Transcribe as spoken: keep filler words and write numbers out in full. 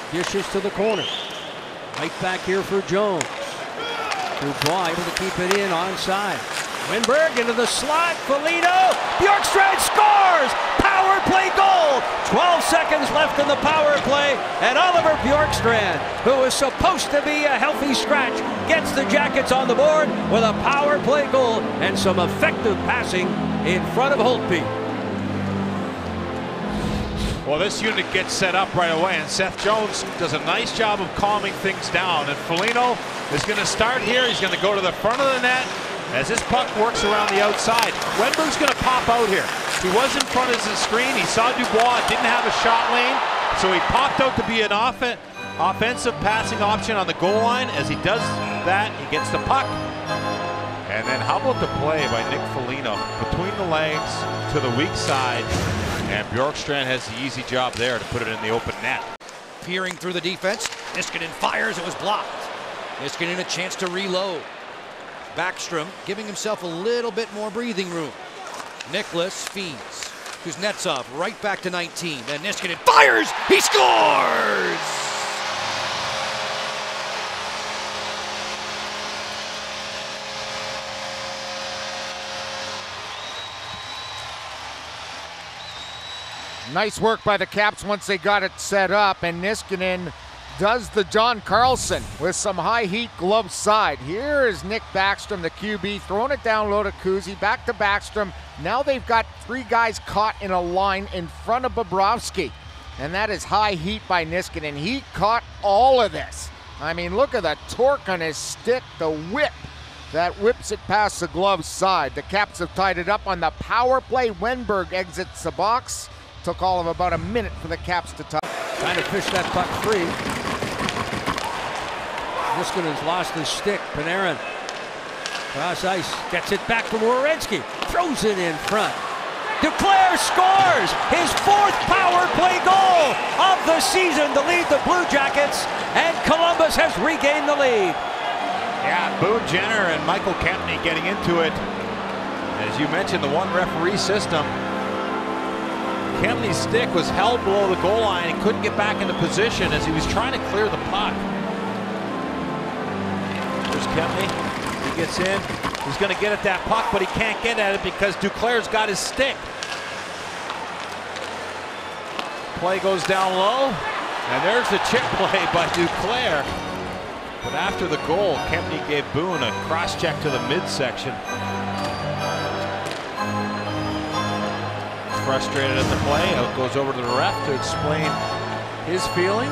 Dishes to the corner. Right back here for Jones. Dubois able to keep it in onside. Winberg into the slot. Foligno. Bjorkstrand scores! Power play goal! twelve seconds left in the power play, and Oliver Bjorkstrand, who is supposed to be a healthy scratch, gets the Jackets on the board with a power play goal and some effective passing in front of Holtby. Well, this unit gets set up right away, and Seth Jones does a nice job of calming things down. And Foligno is going to start here. He's going to go to the front of the net as this puck works around the outside. Wenberg's going to pop out here. He was in front of his screen. He saw Dubois didn't have a shot lane, so he popped out to be an off offensive passing option on the goal line. As he does that, he gets the puck. And then how about the play by Nick Foligno between the legs to the weak side. And Bjorkstrand has the easy job there to put it in the open net. Peering through the defense, Niskanen fires, it was blocked. Niskanen a chance to reload. Backstrom giving himself a little bit more breathing room. Nicholas feeds. Kuznetsov right back to nineteen. Then Niskanen fires, he scores! Nice work by the Caps once they got it set up, and Niskanen does the John Carlson with some high heat glove side. Here is Nick Backstrom, the Q B, throwing it down low to Kuzi, back to Backstrom. Now they've got three guys caught in a line in front of Bobrovsky, and that is high heat by Niskanen. He caught all of this. I mean, look at the torque on his stick, the whip that whips it past the glove side. The Caps have tied it up on the power play. Wenberg exits the box. Took all of about a minute for the Caps to tie. Trying to fish that puck free. Niskanen's lost his stick. Panarin cross ice, gets it back from Werenski, throws it in front. Duclair scores his fourth power play goal of the season to lead the Blue Jackets, and Columbus has regained the lead. Yeah, Boone Jenner and Michael Kempny getting into it. As you mentioned, the one referee system. Kempney's stick was held below the goal line. He couldn't get back into position as he was trying to clear the puck. There's Kempney. He gets in. He's going to get at that puck, but he can't get at it because Duclair's got his stick. Play goes down low, and there's the chip play by Duclair. But after the goal, Kempney gave Boone a cross-check to the midsection. Frustrated at the play, out goes over to the ref to explain his feelings.